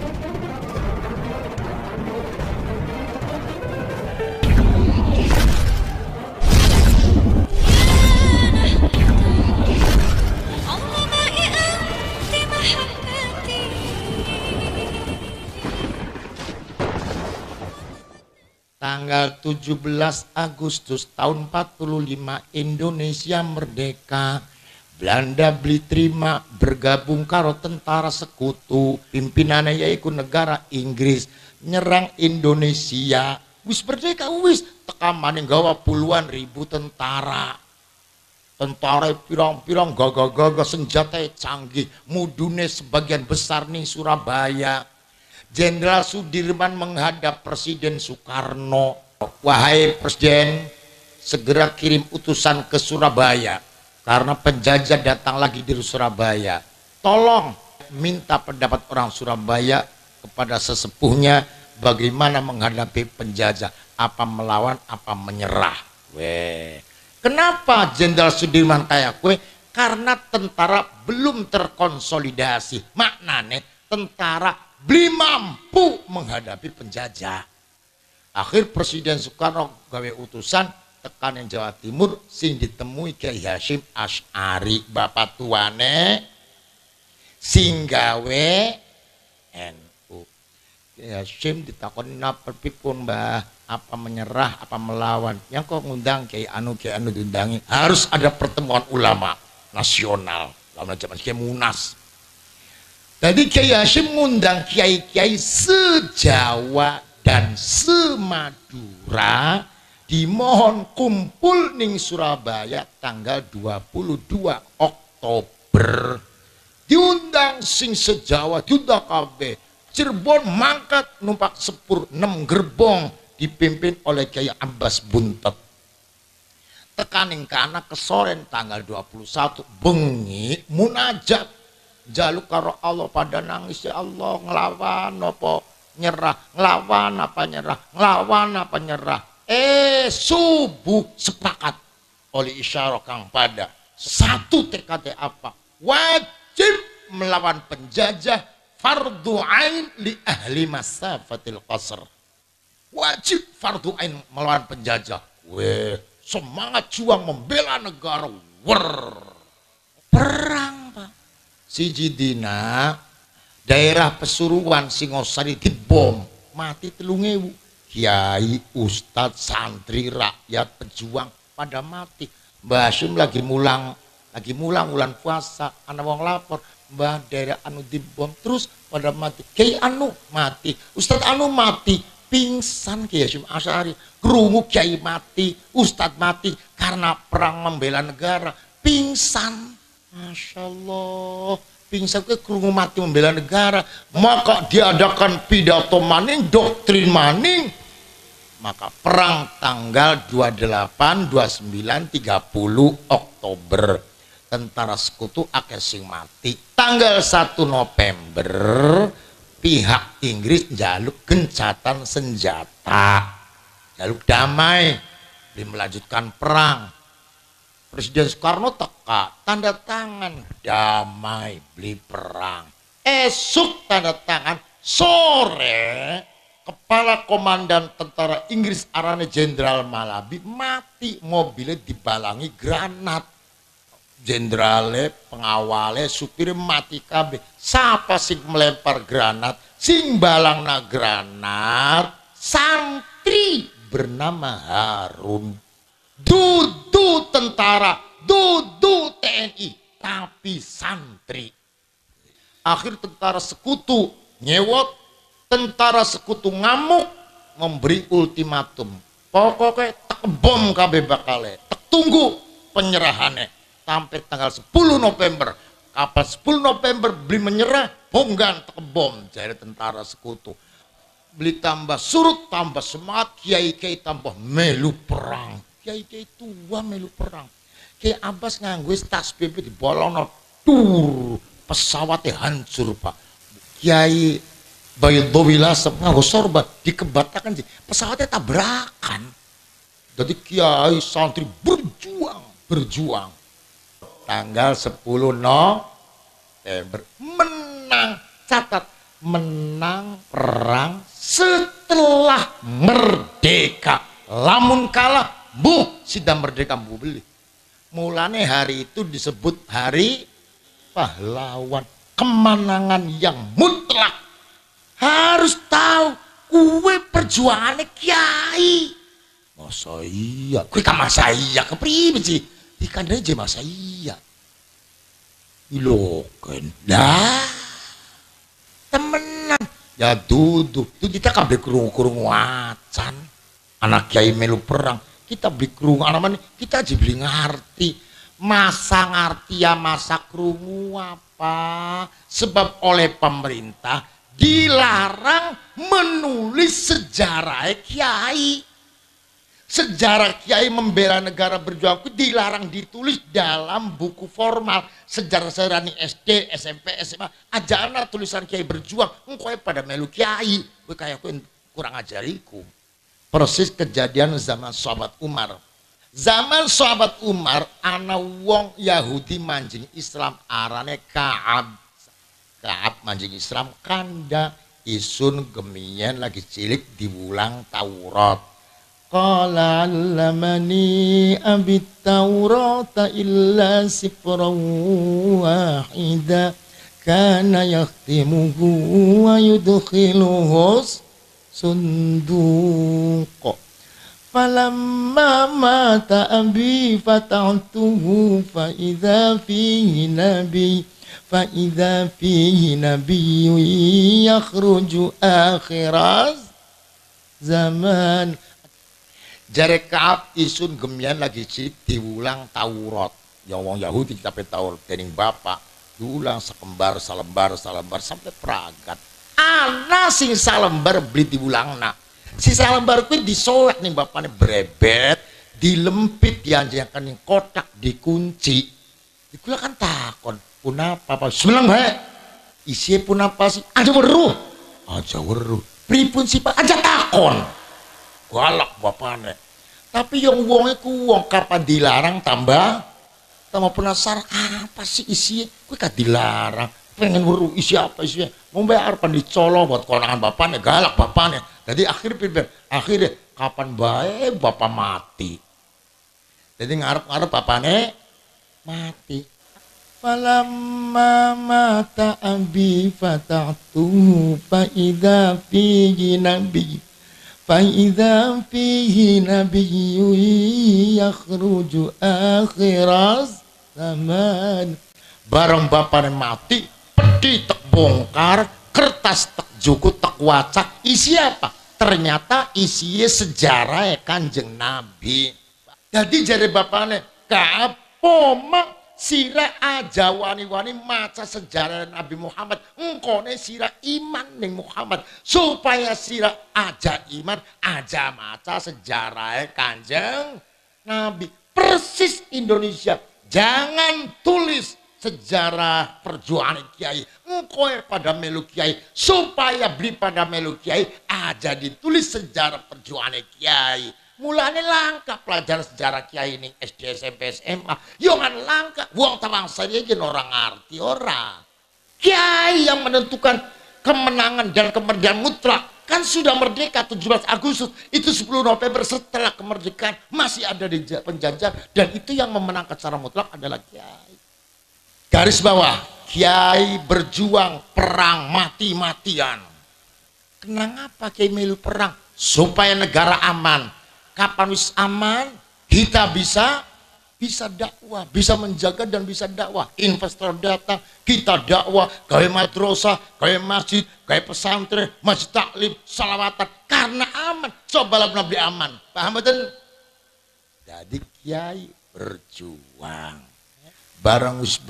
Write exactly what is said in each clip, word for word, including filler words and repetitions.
Tanggal tujuh belas Agustus tahun empat puluh lima Indonesia merdeka. Belanda beli terima bergabung karo tentara sekutu. Pimpinannya yaitu negara Inggris nyerang Indonesia. Wis merdeka wis teka maning gawa puluhan ribu tentara. Tentara pirang-pirang gagah-gagah senjata canggih. Mudune sebagian besar nih Surabaya. Jenderal Sudirman menghadap Presiden Soekarno. Wahai Presiden, segera kirim utusan ke Surabaya karena penjajah datang lagi di Surabaya. Tolong minta pendapat orang Surabaya kepada sesepuhnya bagaimana menghadapi penjajah, apa melawan apa menyerah. Weh. Kenapa Jenderal Sudirman kayak kue? Karena tentara belum terkonsolidasi. Maknanya tentara belum mampu menghadapi penjajah. Akhir Presiden Soekarno gawe utusan tekan yang Jawa Timur sing ditemui Kyai Hasyim Asy'ari bapak tuane sing gawe N U. Kyai Hasyim ditakoni napa pripun Mbah, apa menyerah apa melawan? Yang kok ngundang Kyai Anu Kyai Anu diundangi. Harus ada pertemuan ulama nasional lawan zaman Kyai Munas. Jadi Kyai Hasyim ngundang kiai-kiai se-Jawa dan se-Madura, dimohon kumpul ning Surabaya tanggal dua puluh dua Oktober. Diundang sing se-Jawa, diundang kabeh. Cirebon mangkat numpak sepur enam gerbong dipimpin oleh Kyai Abbas Buntet. Tekaning kana kesoren tanggal dua puluh satu bengi munajat. Jaluk karo Allah pada nangis, ya Allah ngelawan apa nyerah, ngelawan apa nyerah, ngelawan apa nyerah. Eh subuh sepakat oleh isyarat kang pada satu tekad apa? Wajib melawan penjajah, fardu ain li ahli masafatil qasr. Wajib fardu ain melawan penjajah. Weh, semangat juang membela negara. Wer. Perang siji dina daerah Pesuruan Singosari dibom mati telung ewu kiai ustadz santri rakyat pejuang pada mati. Mbah Hasyim lagi mulang lagi mulang bulan puasa ana wong lapor mbah daerah anu dibom terus pada mati. Kiai anu mati, ustadz anu mati, pingsan Kyai Hasyim Asy'ari. Krungu kiai mati, ustadz mati karena perang membela negara, pingsan. Masya Allah, pingsan ke krungu mati membela negara, maka diadakan pidato maning, doktrin maning, maka perang tanggal dua puluh delapan, dua puluh sembilan, tiga puluh Oktober tentara sekutu akeh sing mati. Tanggal satu November pihak Inggris jaluk gencatan senjata, jaluk damai, melanjutkan perang. Presiden Soekarno teka tanda tangan damai beli perang. Esok tanda tangan sore kepala komandan tentara Inggris arane Jenderal Malabi mati, mobilnya dibalangi granat. Jenderale pengawale supir mati kabeh. Siapa sing melempar granat sing balangna granat? Santri bernama Harun. Dudu tentara, dudu T N I, tapi santri. Akhir tentara sekutu nyewot, tentara sekutu ngamuk, memberi ultimatum. Pokoknya tak bom kabeh bakale, tak tunggu penyerahannya sampai tanggal sepuluh November. Kapan sepuluh November beli menyerah, bonggan tak bom jadi tentara sekutu. Beli tambah surut, tambah semangat, kiai-kiai tambah melu perang. Kiai-kiai tua melu perang. Kiai Abbas nganggo tas B P dibolongno tur pesawatnya hancur Pak. Kiai Baydhawila nganggo sorban dikebatakan sih pesawatnya tabrakan. Jadi kiai santri berjuang berjuang. Tanggal sepuluh November menang. Catat menang perang setelah merdeka. Lamun kalah, bu sidang merdeka bu beli. Mulane hari itu disebut hari pahlawan, kemenangan yang mutlak. Harus tahu kue perjuangannya kiai. Masa iya? Kue kan masa iya kepriwe sih? Ikan aja masa iya. Iloken. Nah, temenan. Ya duduk. Itu kita kan beli kerung-kerung wacan. Anak kiai melu perang. Kita beli kerung. Anak mana? Kita aja beli ngerti. Masa ngerti ya masa kerungu apa? Sebab oleh pemerintah dilarang menulis sejarah kiai. Sejarah kiai membela negara berjuang itu dilarang ditulis dalam buku formal. Sejarah-sejarah nih S D, S M P, S M A. Ajaran tulisan kiai berjuang. Engkau pada melu kiai. Gue kayak gue kurang ajariku. Persis kejadian zaman sahabat Umar. Zaman sahabat Umar, ana wong Yahudi manjing Islam arane Ka'ab. Ka'ab manjing Islam kanda isun gemian lagi cilik diulang Taurat. Qala allamani abit Taurata illa sifran wahida kana yakhtimuhu wa yudkhiluhu sunduq. Falamma mata abi fata'tuhu fa idza fihi nabi fa idza fihi nabiyyun yakhruju akhiraz zaman. Jare Ka'ab isun gemian lagi cip diulang Taurat. Ya wong Yahudi tapi Taurat dening bapak diulang sekembar salembar salembar sampai peragat. Ana sing salembar beli diulangna. Si salembar kuwi disolek ning bapakne brebet, dilempit dianjakan ning kotak dikunci. Dikula kan takon, "Punapa Pak?" Semelang bae. Isi punapa sih? Aja weruh. Aja weruh. Pripun sih Pak? Aja takon. Galak bapaknya. Tapi yang wongnya ku wong kapan dilarang tambah tambah penasaran apa sih isinya? Gue kan dilarang. Pengen weruh isi apa isinya? Mau bayar apa dicolong buat konangan bapaknya, galak bapaknya. Jadi akhirnya akhirnya kapan baik bapak mati. Jadi ngarep-ngarep bapaknya mati. Falamma mata abi fatahtu fa idza fihi nabi فَإِذَا فِيهِ نَبِيٌّ يَخْرُجُ آخِرَ zaman. Bareng bapaknya mati, peti tek bongkar, kertas tek jukut tek wacak, isi apa? Ternyata isinya sejarah Kanjeng Nabi. Jadi jare bapaknya, Ka'ab pomak sira aja wani-wani maca sejarah Nabi Muhammad, engkone sira iman ning Muhammad, supaya sira aja iman aja maca sejarah Kanjeng Nabi. Persis Indonesia, jangan tulis sejarah perjuangan kiai, engkone pada melu kiai, supaya beli pada melu kiai aja ditulis sejarah perjuangan kiai. Mulane langka pelajaran sejarah kiai ini S D, S M P, S M A. Yo kan langka. Wong tawang saya aja orang ngerti ora. Kiai yang menentukan kemenangan dan kemerdekaan mutlak kan sudah merdeka tujuh belas Agustus. Itu sepuluh November setelah kemerdekaan masih ada di penjajah dan itu yang memenangkan secara mutlak adalah kiai. Garis bawah, kiai berjuang perang mati-matian. Kenapa kiai melu perang? Supaya negara aman. Kapan wis aman, kita bisa bisa dakwah, bisa menjaga dan bisa dakwah. Investor datang, kita dakwah, gawe madrasah, gawe masjid, gawe pesantren, masjid taklim, salawatan karena aman. Coba lah nabi aman. Paham betul? Jadi kiai berjuang. Barang wis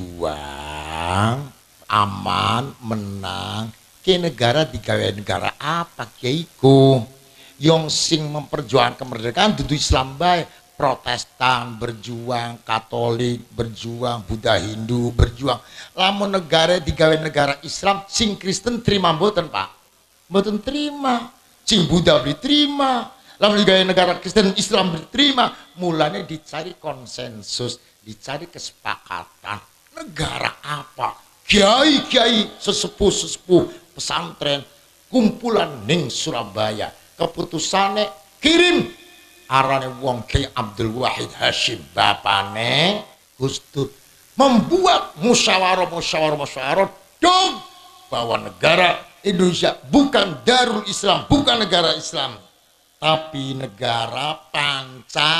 berjuang, aman, menang. Ke negara digawe negara apa kiaiku? Yang sing memperjuangkan kemerdekaan dudu Islam bae, Protestan berjuang, Katolik berjuang, Buddha Hindu berjuang. Lamun negara digawe negara Islam, sing Kristen terima mboten Pak? Mboten terima. Sing Buddha diterima. Lamun digawe negara Kristen Islam diterima, mulanya dicari konsensus, dicari kesepakatan. Negara apa? Kiai-kiai sesepuh-sesepuh pesantren kumpulan ning Surabaya. Keputusane kirim arane wong Kyai Abdul Wahid Hasyim bapane Gus Dur membuat musyawarah musyawarah musyawarah dong bahwa negara Indonesia bukan Darul Islam, bukan negara Islam, tapi negara panca.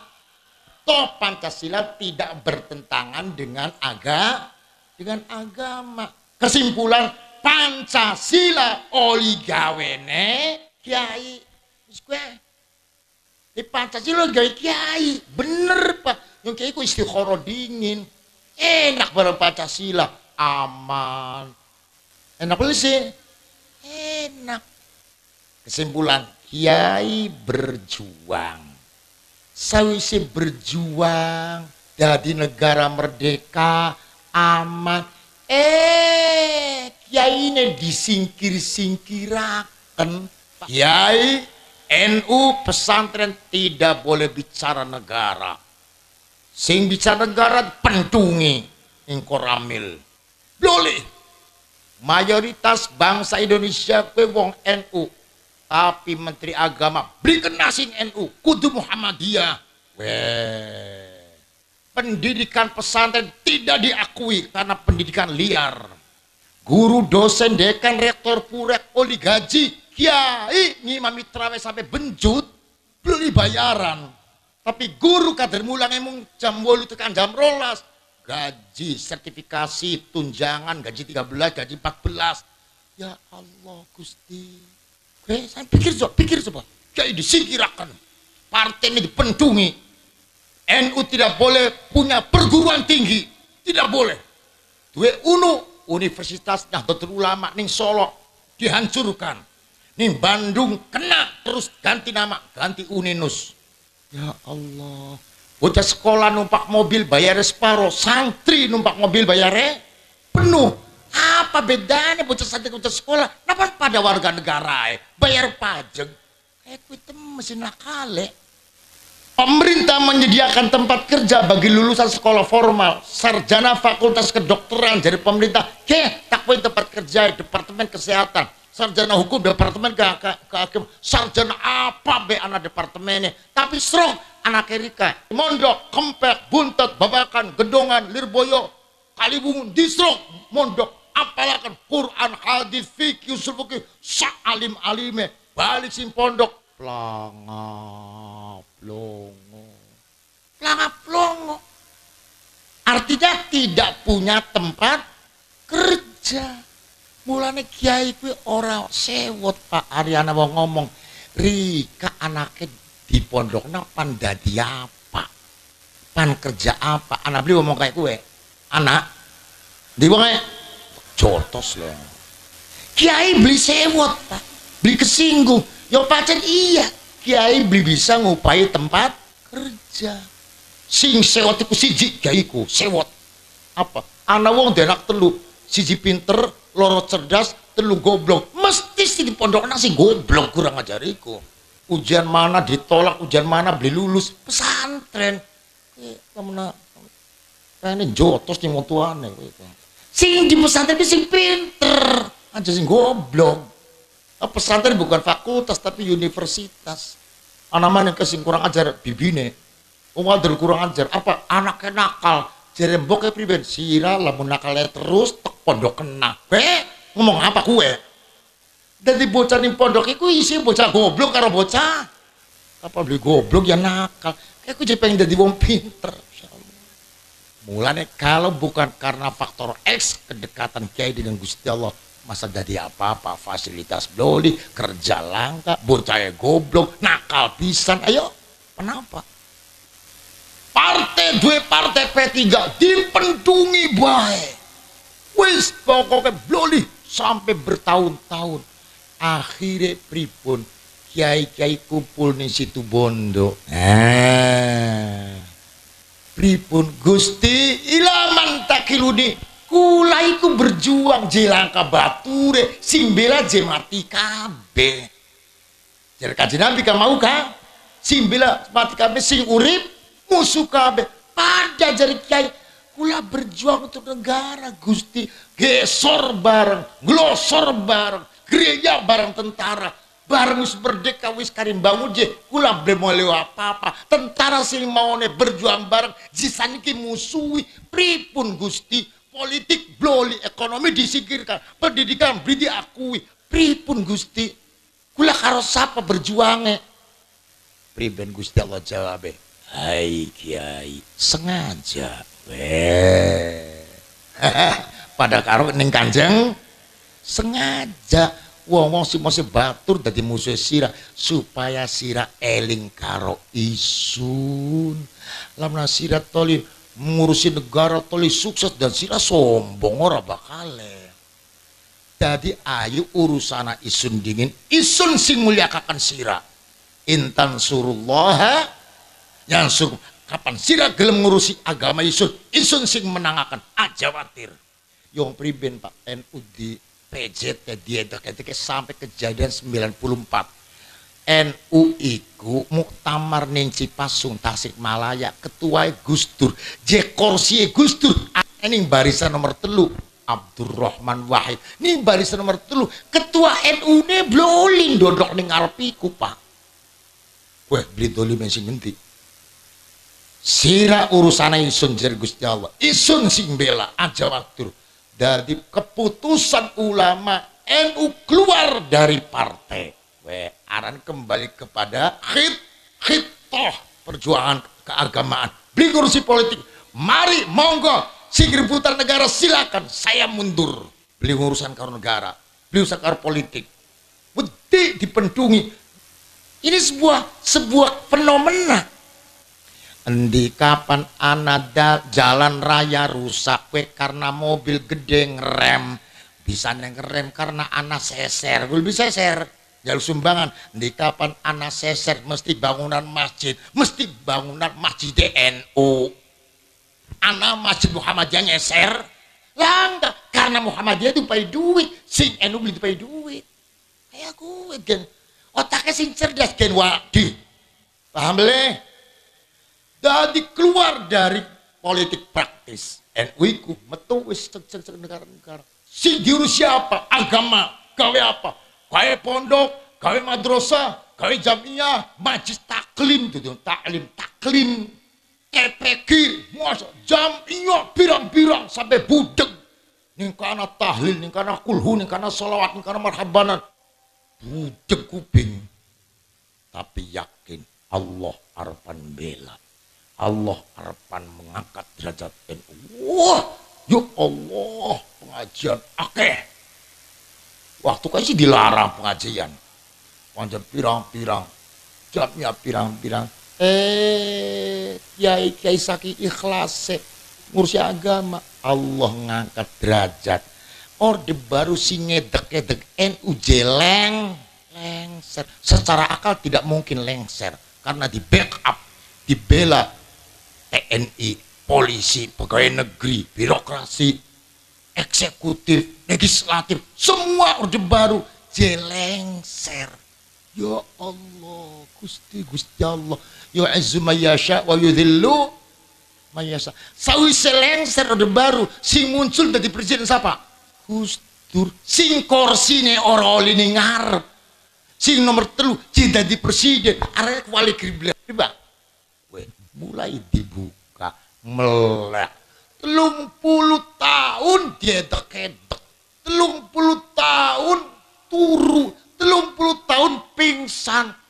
Toh Pancasila tidak bertentangan dengan aga, dengan agama. Kesimpulan Pancasila oli gawene kiai. Wis kowe. Di Pancasila gawe kiai, bener Pak. Yang kiai ku istikharah dingin. Enak bareng Pancasila, aman. Enak boleh sih. Enak. Kesimpulan kiai berjuang. Sawise berjuang jadi negara merdeka aman, eh kiai ini disingkir-singkirakan. Kiai N U pesantren tidak boleh bicara negara, sing bicara negara pentungi ingkoramil boleh. Mayoritas bangsa Indonesia kue wong N U, tapi Menteri Agama beli kenasing N U kudu Muhammadiyah. Weh, pendidikan pesantren tidak diakui karena pendidikan liar. Guru, dosen, dekan, rektor, purek, oli gaji, kiai ngimami terawih sampai benjut belum dibayaran. Tapi guru kader mulang emang jam wolu tekan jam rolas, gaji, sertifikasi, tunjangan, gaji tiga belas, gaji empat belas. Ya Allah Gusti. Oke, saya pikir coba, pikir coba. Jadi disingkirakan, partai ini dipendungi. N U tidak boleh punya perguruan tinggi, tidak boleh. Dua unu Universitas Nahdlatul Ulama ning Solo dihancurkan, ning Bandung kena terus ganti nama, ganti Uninus. Ya Allah, bocah sekolah numpak mobil bayar separuh, santri numpak mobil bayarnya penuh. Apa bedanya bocah santri bocah sekolah? Kenapa pada warga negara eh, bayar pajak? Kayak itu mesin nakale. Pemerintah menyediakan tempat kerja bagi lulusan sekolah formal, sarjana fakultas kedokteran dari pemerintah. Ke tak punya tempat kerja departemen kesehatan, sarjana hukum departemen ke, ke, ke hakim, sarjana apa be anak departemennya. Tapi serong anak Erika, Mondok, Kempek, Buntet, Babakan, Gedongan, Lirboyo, Kaliwungu, Disrok, Mondok, apalakan Quran, hadis, fikih, usul fikih, sa'alim alime, balik sim pondok, pelangap longo, pelangap longo. Artinya tidak punya tempat kerja. Mulane kiai kuwi ora sewot Pak Aryana mau ngomong, Rika anaknya di pondokna pan dadi apa? Pan kerja apa? Anak beli ngomong kayak kue. Anak di wonge jotos loh. Kiai beli sewot Pak, beli kesinggung. Ya pancen iya, kiai beli bisa ngupai tempat kerja. Sing sewot iku siji kiaiku, sewot. Apa? Ana wong denak telu, siji pinter, loro cerdas, telu goblok. Mesti si di pondokna sing goblok kurang ajar iku. Ujian mana ditolak, ujian mana beli lulus pesantren. Eh, kamana kayane jotos ning wong tuane kowe. Sing di pesantren sing pinter, aja sing goblok. Pesantren bukan fakultas tapi universitas. Anak mana kesing kurang ajar bibine, umadur kurang ajar apa anaknya nakal, jerembok ya priben sira lamun nakalnya terus tek pondok kena. Kue ngomong apa kue? Dari bocah nih pondok itu isi bocah goblok karo bocah. Apa beli goblok ya nakal? Kayak aku jadi pengen jadi wong pinter. Mulanya kalau bukan karena faktor X kedekatan kiai dengan Gusti Allah, masa jadi apa-apa, fasilitas bloli, kerja langka, bocah goblok, nakal pisan. Ayo, kenapa? Partai dua partai P tiga dipendungi baik. Wis pokoknya bloli sampai bertahun-tahun. Akhirnya pripun kiai-kiai kumpul nih situ bondo. Nah, pripun Gusti ilaman takiluni. Kula iku berjuang jelangka bature sing bela je mati kabeh. Jar Kanjeng Nabi kan mau kan? Sing bela mati kabeh sing urip musuh kabeh. Pada jari kiai Kula berjuang untuk negara Gusti, gesor bareng, glosor bareng, gereja bareng tentara, bareng wis merdeka wis karim bangun je, kula belum mau apa-apa. Tentara sing maune berjuang bareng, jisaniki musuhi, pripun Gusti, politik bloli, ekonomi disingkirkan, pendidikan beli diakui, pripun Gusti, kula karo sapa berjuangnya, priben Gusti Allah jawab, hai Kiai, sengaja, weh, pada karo ning Kanjeng, sengaja. Wong-wong sing mesti batur dadi musuh sira supaya sira eling karo isun. Lamun sira toli ngurusi negara toli sukses dan sira sombong ora bakale. Dadi ayo urusana isun dingin, isun sing mulyakaken sira. Intan surullaha yang sur kapan sira gelem ngurusi agama isun, isun sing menangaken aja watir. Yung priben Pak N U di P J T dia ketika sampai kejadian sembilan puluh empat N U iku muktamar ning Cipasung Tasikmalaya ketua Gus Dur je kursi Gus Dur ning barisan nomor telu Abdurrahman Wahid ning barisan nomor telu ketua N U ne bloling dodok ning ngarep iku Pak. Weh beli dolim sing ngendi sira urusane isun jer Gusti Allah isun sing bela aja waktu. Dari keputusan ulama N U keluar dari partai, we aran kembali kepada khit khitoh perjuangan keagamaan, beli kursi politik, mari monggo singkir putar negara silakan, saya mundur, beli urusan karo negara, beli urusan karo politik, wedi dipendungi, ini sebuah sebuah fenomena. Endi kapan anada jalan raya rusak we karena mobil gede ngerem bisa ngerem karena anak seser gue bisa seser jalur sumbangan. Endi kapan anak seser mesti bangunan masjid mesti bangunan masjid N U anak masjid Muhammadiyah nyeser lah enggak karena Muhammadiyah itu pakai duit sing N U beli pakai duit kayak gue gen otaknya sing cerdas gen wadi paham boleh. Jadi keluar dari politik praktis N U iku metu wis cek-cek negara-negara si diurus siapa agama gawe apa gawe pondok gawe madrasah gawe jamiah majlis taklim itu taklim taklim T P Q masa jamiah pirang-pirang sampai budeg ning kana tahlil ning kana kulhu ning kana sholawat ning kana marhabanan budeg kuping tapi yakin Allah arepan bela Allah harapan mengangkat derajat N U. Wah, ya Allah, pengajian akeh. Waktu kan sih dilarang pengajian. Panjang pirang-pirang, jamnya pirang-pirang. Eh, kiai kiai saki ikhlas ngurusi agama. Allah ngangkat derajat. Orde baru si ngedek-ngedek N U jeleng, lengser. Secara akal tidak mungkin lengser karena di backup, dibela. T N I, polisi, pegawai negeri, birokrasi, eksekutif, legislatif, semua orde baru jelengser. Ya Allah, Gusti Gusti Allah, ya azzu mayasya wa yudhillu mayasya. Sawi selengser orde baru, sing muncul dari presiden siapa? Gus Dur. Sing korsine ora oli ning ngarep. Sing nomor telu cinta di presiden, arek wali kribla. Mulai dibuka melek telung puluh tahun dia dekedek telung puluh tahun turu telung puluh tahun pingsan